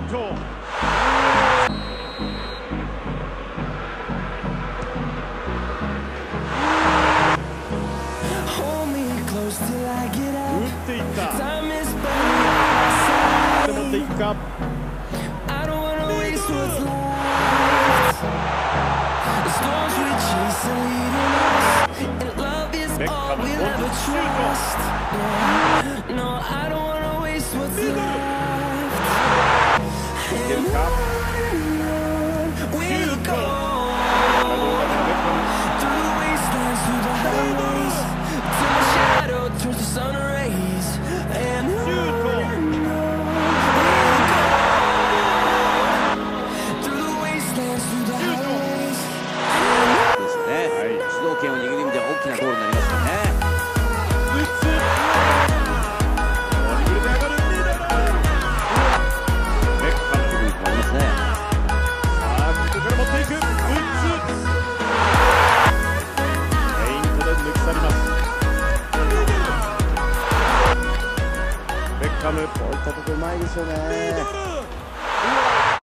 ト。打っていった。持っていくか。ベッカム、シュート。いけるか。シュート。 主導権を握る意味では大きなゴールになりますよね。 ベッカム、 テクニックもありますね。 さあここから持っていく。ペイントで抜き去ります。ベッカム、 こういったところうまいですよね。